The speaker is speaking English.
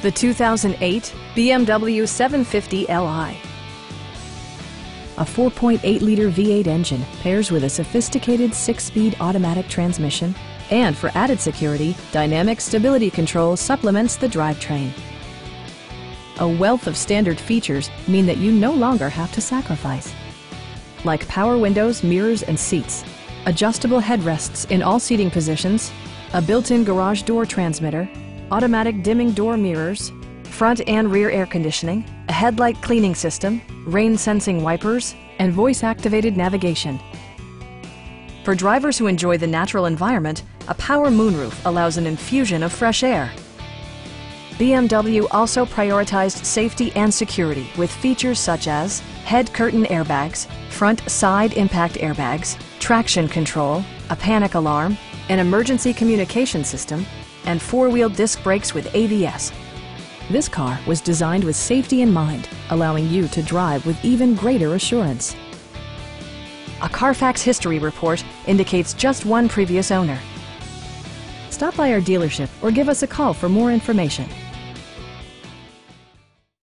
the 2008 BMW 750 Li. A 4.8-liter V8 engine pairs with a sophisticated 6-speed automatic transmission, and for added security, dynamic stability control supplements the drivetrain. A wealth of standard features mean that you no longer have to sacrifice, like power windows, mirrors, and seats, adjustable headrests in all seating positions, a built-in garage door transmitter, automatic dimming door mirrors, front and rear air conditioning, a headlight cleaning system, rain-sensing wipers, and voice-activated navigation. For drivers who enjoy the natural environment, a power moonroof allows an infusion of fresh air. BMW also prioritized safety and security with features such as head curtain airbags, front side impact airbags, traction control, a panic alarm, an emergency communication system, and four-wheel disc brakes with ABS. This car was designed with safety in mind, allowing you to drive with even greater assurance. A Carfax history report indicates just one previous owner. Stop by our dealership or give us a call for more information.